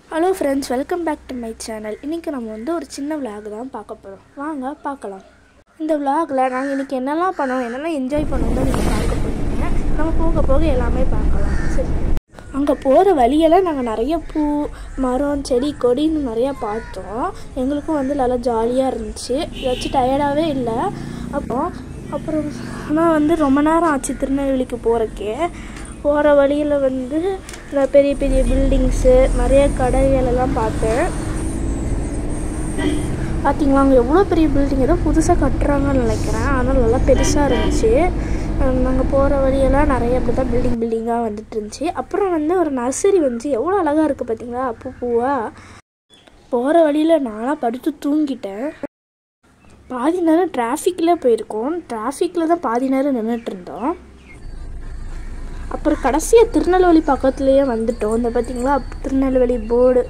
Hello friends, welcome back to my channel. இன்றைக்கி நம்ம வந்து ஒரு சின்ன விளாக் தான் பார்க்க போகிறோம். வாங்க பார்க்கலாம். இந்த விளாகில் நாங்கள் இன்றைக்கி என்னெல்லாம் பண்ணோம், என்னெல்லாம் என்ஜாய் பண்ணோம் தான் நீங்கள் பார்க்க போகிறீங்க. நம்ம போக போக எல்லாமே பார்க்கலாம். சரி, அங்கே போகிற வழியெல்லாம் நாங்கள் நிறைய பூ, மரம், செடி, கொடின்னு நிறையா பார்த்தோம். எங்களுக்கும் வந்து நல்லா ஜாலியாக இருந்துச்சு. ஏதாச்சும் டயர்டாகவே இல்லை. அப்புறம் ஆனால் வந்து ரொம்ப நேரம் ஆச்சு திருநெல்வேலிக்கு போகிறக்கே. போகிற வழியில் வந்து பெரிய பெரிய பில்டிங்ஸு, நிறைய கடைகளெல்லாம் பார்த்தேன். பார்த்திங்களா, அங்கே எவ்வளோ பெரிய பில்டிங், ஏதோ புதுசாக கட்டுறாங்கன்னு நினைக்கிறேன். ஆனால் நல்லா பெருசாக இருந்துச்சு. நாங்கள் போகிற வழியெல்லாம் நிறைய அப்படி தான் பில்டிங்காக வந்துட்டு இருந்துச்சு. அப்புறம் வந்து ஒரு நர்சரி வந்துச்சு. எவ்வளோ அழகாக இருக்குது பார்த்திங்களா, பூவாக. போகிற வழியில் நானாக படுத்து தூங்கிட்டேன். பாதி நேரம் டிராஃபிக்கில் போயிருக்கோம். டிராஃபிக்கில் தான் பாதி நேரம் நின்றுட்டு இருந்தோம். அப்புறம் கடைசியாக திருநெல்வேலி பக்கத்துலேயே வந்துட்டோம். இந்த பார்த்திங்களா திருநெல்வேலி போர்டு.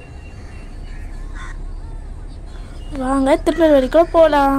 வாங்க திருநெல்வேலிக்குள்ள போகலாம்.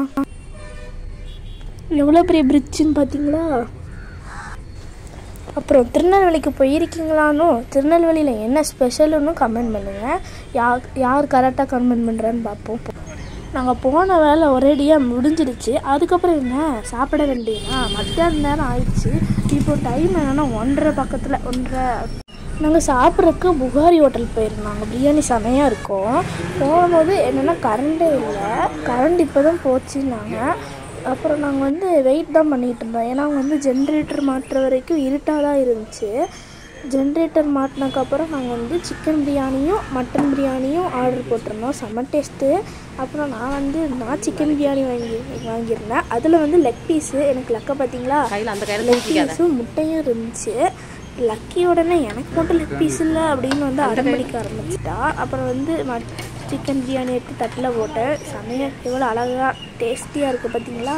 எவ்வளோ பெரிய பிரிட்ஜுன்னு பார்த்தீங்களா. அப்புறம் திருநெல்வேலிக்கு போயிருக்கீங்களானோ, திருநெல்வேலியில் என்ன ஸ்பெஷலுன்னு கமெண்ட் பண்ணுங்கள். யார் கரெக்டாக கமெண்ட் பண்ணுறேன்னு பார்ப்போம். நாங்கள் போன வேலை ஒரேடியாக முடிஞ்சிருச்சு. அதுக்கப்புறம் என்ன சாப்பிட வேண்டியதுனா மத்தியான நேரம் ஆயிடுச்சு. இப்போ டைம் என்னென்னா 1:30 பக்கத்தில் 1:30. நாங்கள் சாப்பிட்றதுக்கு புகாரி ஹோட்டல் போயிருந்தாங்க. பிரியாணி செமையாக இருக்கும். போகும்போது என்னென்னா கரண்டே இல்லை. கரண்ட் இப்போ தான் போச்சுன்னாங்க. அப்புறம் நாங்கள் வந்து வெயிட் தான் பண்ணிகிட்டு இருந்தோம். ஏன்னா அவங்க வந்து ஜென்ரேட்டர் மாட்டுற வரைக்கும் இருட்டாக தான் இருந்துச்சு. ஜென்ரேட்டர் மாட்டினதுக்கப்புறம் நாங்கள் வந்து சிக்கன் பிரியாணியும் மட்டன் பிரியாணியும் ஆர்டர் போட்டிருந்தோம். செம்ம டேஸ்ட்டு. அப்புறம் நான் சிக்கன் பிரியாணி வாங்கியிருந்தேன். அதில் வந்து லெக் பீஸு, எனக்கு லக்கை பார்த்தீங்களா, லெக் பீஸும் முட்டையும் இருந்துச்சு. லக்கி உடனே எனக்கு மட்டும் லெக் பீஸ் இல்லை அப்படின்னு வந்து அடம்பிடிக்க ஆரம்பிச்சிட்டா. அப்புறம் வந்து சிக்கன் பிரியாணி எடுத்து தட்டில் போட்டேன். செமையாக எவ்வளோ அழகாக டேஸ்டியாக இருக்குது பார்த்தீங்களா.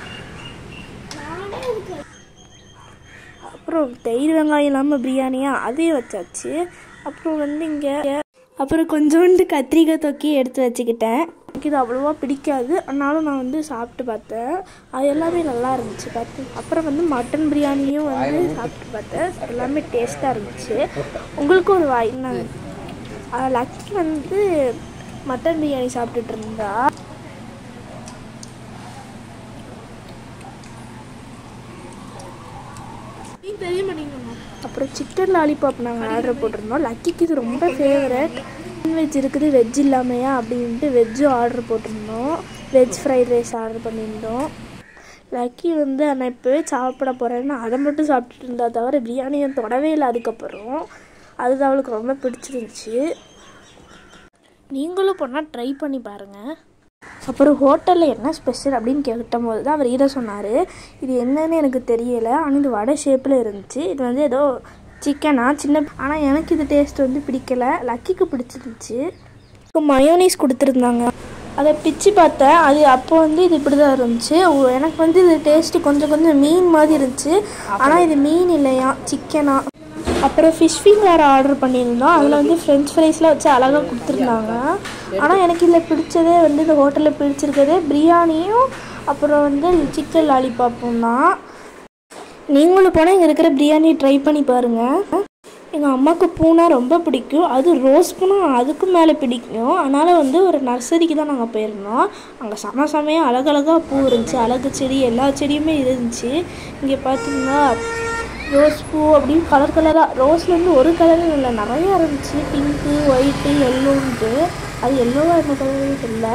அப்புறம் தயிர் வெங்காயம் இல்லாமல் பிரியாணியாக அதையும் வச்சாச்சு. அப்புறம் வந்து அப்புறம் கொஞ்சோண்டு கத்திரிக்காய் தொக்கி எடுத்து வச்சுக்கிட்டேன். எனக்கு இது அவ்வளோவா பிடிக்காது, ஆனாலும் நான் வந்து சாப்பிட்டு பார்த்தேன். அது எல்லாமே நல்லா இருந்துச்சு அப்புறம் வந்து மட்டன் பிரியாணியும் வந்து சாப்பிட்டு பார்த்தேன். எல்லாமே டேஸ்ட்டாக இருந்துச்சு. உங்களுக்கு ஒரு லக்கி வந்து மட்டன் பிரியாணி சாப்பிட்டுட்டு இருந்தா. தெரிய மாட்டேங்குது. அப்புறம் சிக்கன் லாலிபாப் நாங்கள் ஆர்டர் போட்டிருந்தோம். லக்கிக்கு இது ரொம்ப ஃபேவரட். நான்வெஜ் இருக்குது, வெஜ் இல்லாமையா அப்படின்ட்டு வெஜ்ஜும் ஆர்டர் போட்டிருந்தோம். வெஜ் ஃப்ரைட் ரைஸ் ஆர்டர் பண்ணியிருந்தோம். லக்கி வந்து நான் இப்போவே சாப்பிட போகிறேன்னு அதை மட்டும் சாப்பிட்டுட்டு இருந்தா தவிர பிரியாணியை தொடவே இல்லை. அதுக்கப்புறம் அதுதான் அவளுக்கு ரொம்ப பிடிச்சிருந்துச்சு. நீங்களும் போனால் ட்ரை பண்ணி பாருங்கள். அப்புறம் ஹோட்டலில் என்ன ஸ்பெஷல் அப்படின்னு கேட்டும் போது தான் அவர் இதை சொன்னார். இது என்னன்னு எனக்கு தெரியலை, ஆனால் இது வடை ஷேப்பில் இருந்துச்சு. இது வந்து ஏதோ சிக்கனா ஆனால் எனக்கு இது டேஸ்ட் வந்து பிடிக்கலை. லக்கிக்கு பிடிச்சிருந்துச்சு. இப்போ மயோனீஸ் கொடுத்துருந்தாங்க. அதை பிச்சு பார்த்தேன். அது அப்போ வந்து இது இப்படி தான் இருந்துச்சு. எனக்கு வந்து இது டேஸ்ட்டு கொஞ்சம் மீன் மாதிரி இருந்துச்சு. ஆனால் இது மீன் இல்லையா, சிக்கனா. அப்புறம் ஃபிஷ் ஃபிங்கர் ஆர்டர் பண்ணியிருந்தோம். அதில் வந்து ஃப்ரெஞ்ச் ஃப்ரைஸ்லாம் வச்சு அழகாக கொடுத்துருந்தாங்க. ஆனால் எனக்கு இதில் பிடிச்சதே வந்து இந்த ஹோட்டலில் பிடிச்சிருக்கதே பிரியாணியும் அப்புறம் வந்து சிக்கன் லாலிபாப்பும் தான். நீங்களும் போனால் இங்கே இருக்கிற பிரியாணி ட்ரை பண்ணி பாருங்கள். எங்கள் அம்மாவுக்கு பூனா ரொம்ப பிடிக்கும். அது ரோஸ் பூனா அதுக்கும் மேலே பிடிக்கும். அதனால் வந்து ஒரு நர்சரிக்கு தான் நாங்கள் போயிருந்தோம். அங்கே செமையாக அழகழகாக பூ இருந்துச்சு. அழகு செடி எல்லா செடியுமே இருந்துச்சு. இங்கே பார்த்தீங்கன்னா ரோஸ் பூ அப்படின்னு கலராக, ரோஸ்லேருந்து ஒரு கலரும் இல்லை, நிறையா இருந்துச்சு. பிங்க்கு, ஒயிட்டு, எல்லோன்ட்டு. அது எல்லோவாக என்ன கலரும் இல்லை,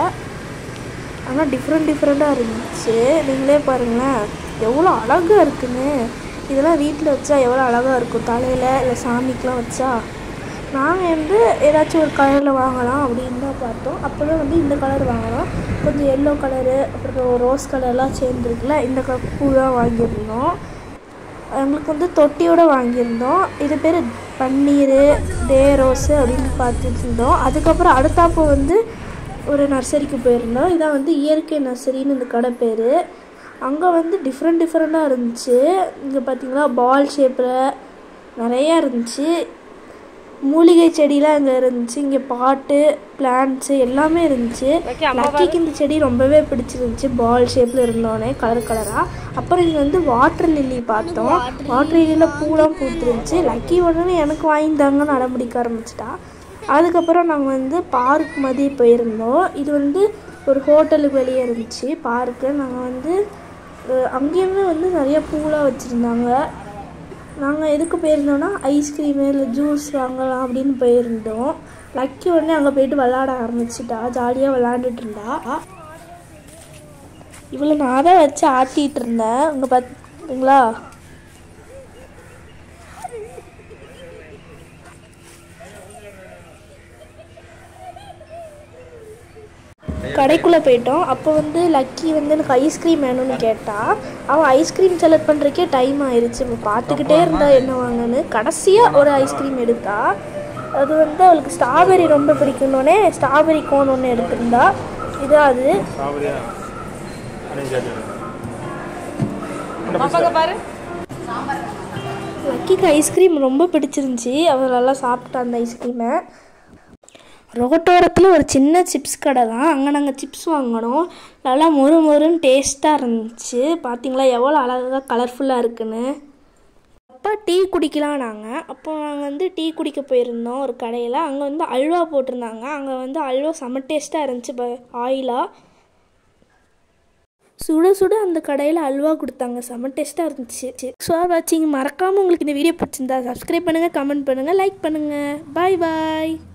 ஆனால் டிஃப்ரெண்ட்டாக இருந்துச்சு. நீங்களே பாருங்களேன் எவ்வளோ அழகாக இருக்குன்னு. இதெல்லாம் வீட்டில் வச்சா எவ்வளோ அழகாக இருக்கும், தலையில் இல்லை சாமிக்கெலாம் வச்சா. நாங்கள் வந்து ஏதாச்சும் ஒரு கலரில் வாங்கலாம் அப்படின்னு தான் பார்த்தோம். அப்போ தான் வந்து இந்த கலர் வாங்கினோம். கொஞ்சம் எல்லோ கலரு அப்புறம் ரோஸ் கலர்லாம் சேர்ந்துருக்குல்ல, இந்த பூ தான் வாங்கியிருந்தோம். எங்களுக்கு வந்து தொட்டியோடு வாங்கியிருந்தோம். இது பேர் பன்னீர் டே ரோஸு அப்படின்னு பார்த்துட்டு இருந்தோம். அதுக்கப்புறம் அடுத்தாப்போ வந்து ஒரு நர்சரிக்கு போயிருந்தோம். இதான் வந்து இயற்கை நர்சரின்னு இந்த கடை பேர். அங்கே வந்து டிஃப்ரெண்ட்டாக இருந்துச்சு. இங்கே பார்த்திங்களா பால் ஷேப்பில் நிறையா இருந்துச்சு. மூலிகை செடியெலாம் இங்கே இருந்துச்சு. இங்கே பாட்டு, பிளான்ட்ஸு எல்லாமே இருந்துச்சு. லக்கிக்கு இந்த செடி ரொம்பவே பிடிச்சிருந்துச்சு, பால் ஷேப்பில் இருந்தோடனே கலராக. அப்புறம் இங்கே வந்து வாட்டர் லில்லி பார்த்தோம். வாட்டர் லில்லியில் பூலாம் பூத்துருந்துச்சு. லக்கி உடனே எனக்கு வாங்கி தாங்கன்னு அடம்பிடிக்க ஆரம்பிச்சிட்டா. அதுக்கப்புறம் நாங்கள் வந்து பார்க் மாதிரி போயிருந்தோம். இது வந்து ஒரு ஹோட்டலுக்கு வெளியே இருந்துச்சு பார்க்கு. நாங்கள் வந்து அங்கேயுமே வந்து நிறைய பூலாம் வச்சுருந்தாங்க. நாங்கள் எதுக்கு போயிருந்தோன்னா ஐஸ்கிரீமு இல்லை ஜூஸ் வாங்கலாம் அப்படின்னு போயிருந்தோம். லக்கி உடனே அங்கே போயிட்டு விளாட ஆரம்பிச்சிட்டா, ஜாலியாக விளாண்டுட்டு இருந்தா. இவ்வளோ நான் தான் வச்சு ஆட்டிகிட்டு இருந்தேன். இங்கே பார்த்தீங்களா? கடைக்குள்ளே போயிட்டோம். அப்போ வந்து லக்கி வந்து எனக்கு ஐஸ்கிரீம் வேணும்னு கேட்டால், அவள் ஐஸ்கிரீம் செலக்ட் பண்ணுறக்கே டைம் ஆயிடுச்சு. இப்போ பார்த்துக்கிட்டே இருந்தா என்ன வாங்கன்னு. கடைசியாக ஒரு ஐஸ்கிரீம் எடுத்தா. அது வந்து அவளுக்கு ஸ்ட்ராபெரி ரொம்ப பிடிக்கணுன்னே ஸ்ட்ராபெரி கோன் ஒன்று எடுத்திருந்தா. இது அது லக்கிக்கு ஐஸ்கிரீம் ரொம்ப பிடிச்சிருந்துச்சி. அவள் நல்லா சாப்பிட்டா அந்த ஐஸ்கிரீமை. ரோட்டோரத்தில் ஒரு சின்ன சிப்ஸ் கடை தான். அங்கே நாங்கள் சிப்ஸ் வாங்கினோம். நல்லா மொறு மொறுன்னு டேஸ்ட்டாக இருந்துச்சு. பார்த்தீங்களா எவ்வளோ அழகாக கலர்ஃபுல்லாக இருக்குன்னு. அப்போ டீ குடிக்கலாம் நாங்கள். அப்போ நாங்கள் வந்து டீ குடிக்க போயிருந்தோம் ஒரு கடையில். அங்கே வந்து அல்வா போட்டிருந்தாங்க. அங்கே வந்து அல்வா செம்ம டேஸ்ட்டாக இருந்துச்சு. ஆயிலாக சுட சுட அந்த கடையில் அல்வா கொடுத்தாங்க. செம்ம டேஸ்ட்டாக இருந்துச்சு. ஃபார் வாட்சிங். மறக்காமல் உங்களுக்கு இந்த வீடியோ பிடிச்சிருந்தா சப்ஸ்கிரைப் பண்ணுங்கள், கமெண்ட் பண்ணுங்கள், லைக் பண்ணுங்கள். பாய் பாய்.